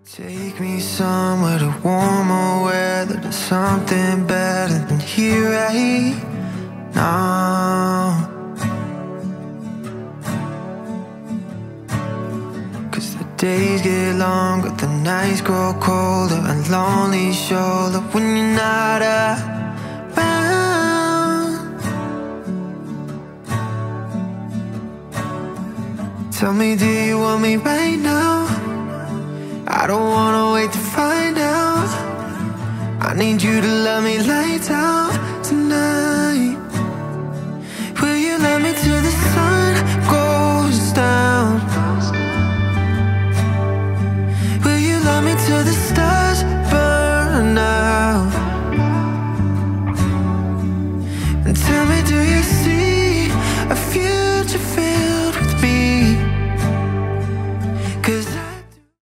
Take me somewhere to warmer weather, to something better than here right now. 'Cause the days get longer, the nights grow colder, a lonely shoulder when you're not around. Tell me, do you want me right now? I don't wanna wait to find out. I need you to love me lights out tonight. Will you love me till the sun goes down? Will you love me till the stars